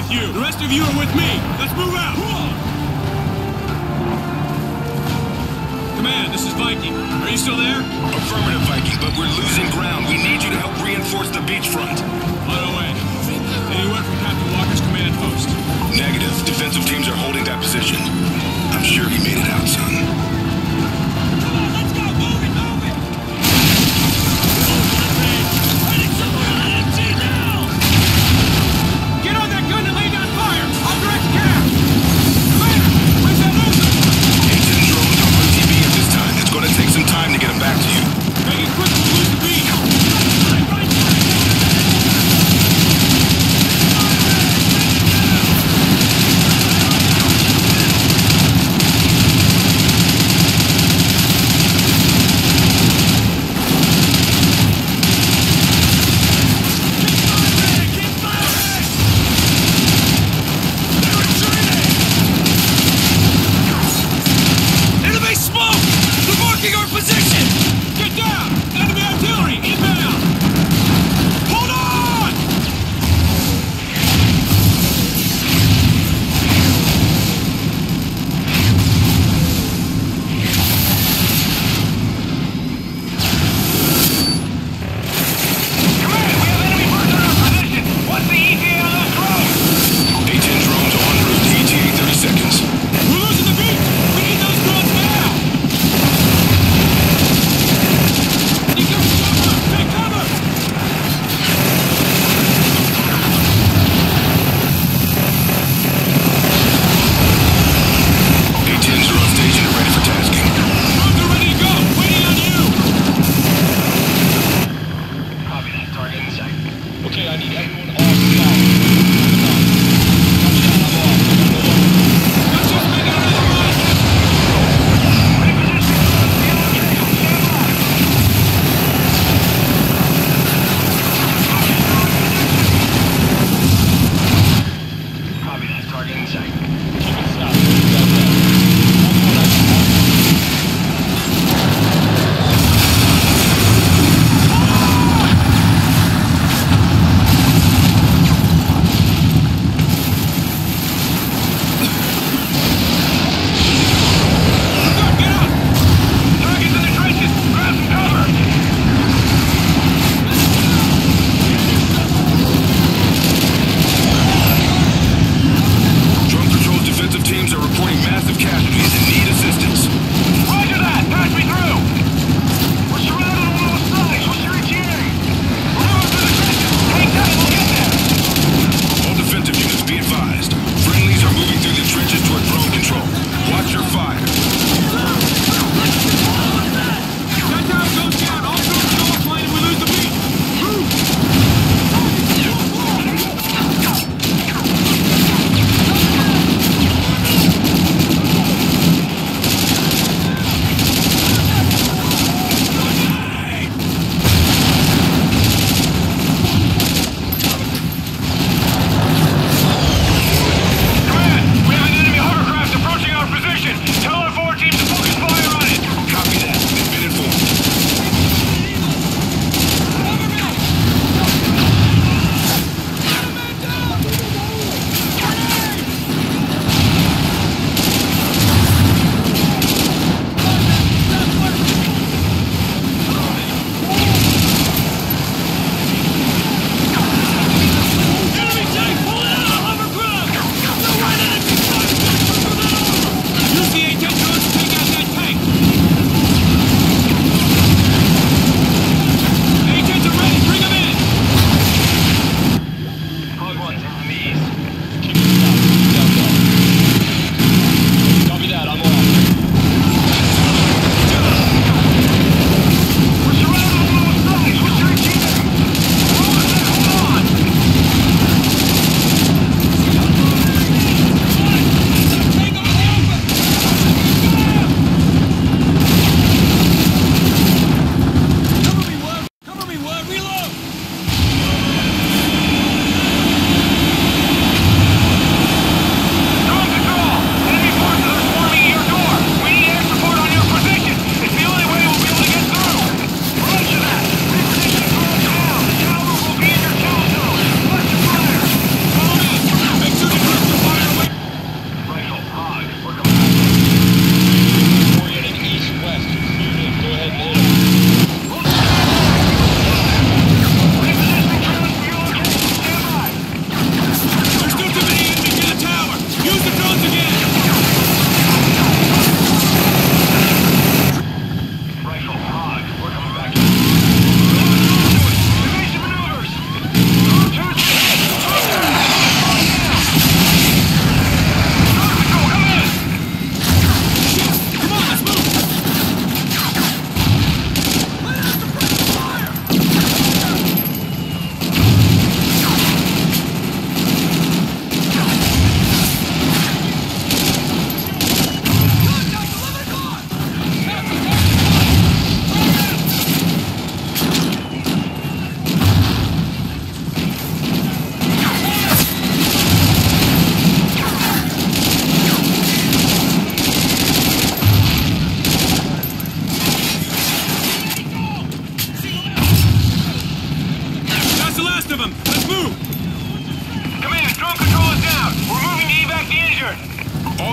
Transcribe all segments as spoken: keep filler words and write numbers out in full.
with you. The rest of you are with me. Let's move out. Command, this is Viking. Are you still there? Affirmative, Viking, but we're losing ground. We need you to help reinforce the beachfront. On our way. Anywhere from Captain Walker's command post? Negative. Defensive teams are holding that position. I'm sure he made it out, son.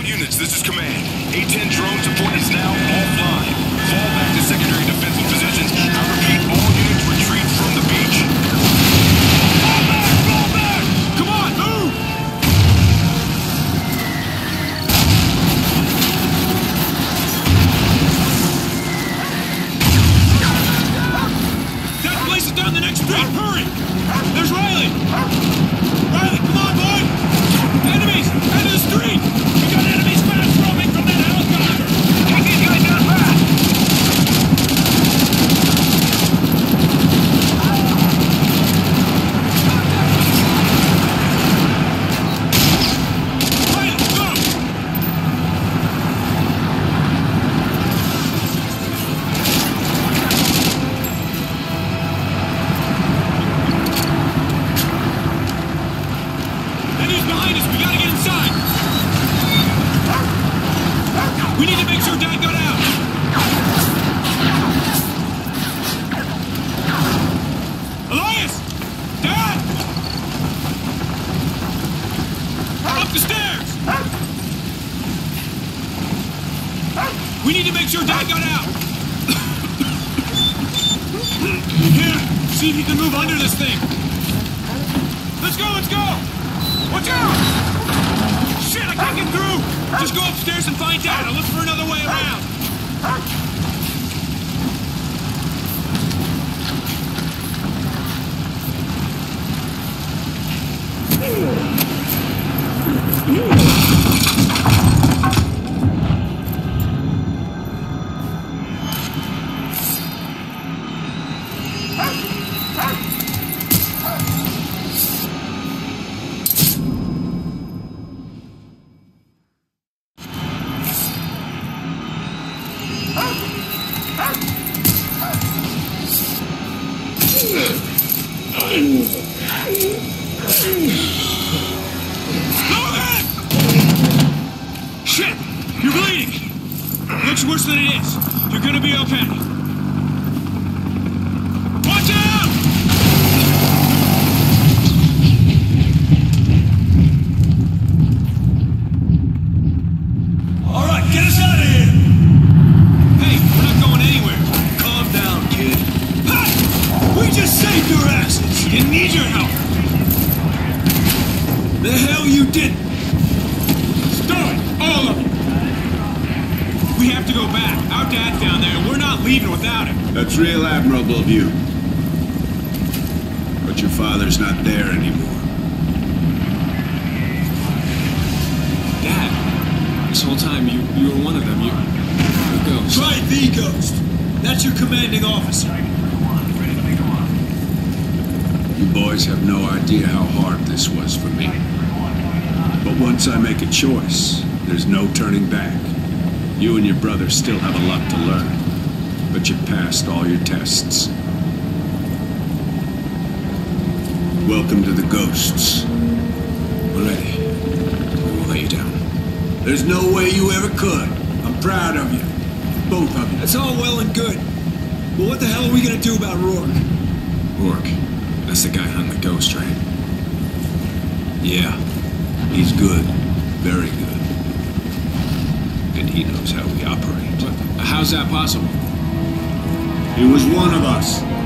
All units, this is command. A ten drone support is now offline. Fall back to secondary defensive positions. I repeat, all units retreat from the beach. Fall back! Fall back! Come on, move! That place is down the next street! Hurry! There's Riley! Riley, come on, boy! Enemies! End of the street! We got enemies fast roaming from that helicopter! Take these guys down fast! Riley, go! Enemies behind us! We gotta get inside! We need to make sure Dad got out! Elias! Dad! Up the stairs! We need to make sure Dad got out! Here! See if you can move under this thing! Let's go, let's go! Watch out! Shit, I can't get through! Just go upstairs and find Dad. I'll look for another way around. Logan! Shit! You're bleeding! Looks worse than it is. You're gonna be okay. Watch out! All right, get us out of here! Hey, we're not going anywhere. Calm down, kid. Ha! We just saved your asses! Didn't need your help! The hell you didn't! Stop! All of you! We have to go back. Our dad's down there, and we're not leaving without him. That's real admirable of you. But your father's not there anymore. Dad, this whole time you, you were one of them. You, the ghost. Right, the ghost. That's your commanding officer. You boys have no idea how hard this was for me. But once I make a choice, there's no turning back. You and your brother still have a lot to learn, but you passed all your tests. Welcome to the Ghosts. We're ready. We won't let you down. There's no way you ever could. I'm proud of you. Both of you. That's all well and good. But what the hell are we gonna do about Rourke? Rourke. That's the guy hunting the ghost, right? Yeah, he's good. Very good. And he knows how we operate. But how's that possible? He was one of us.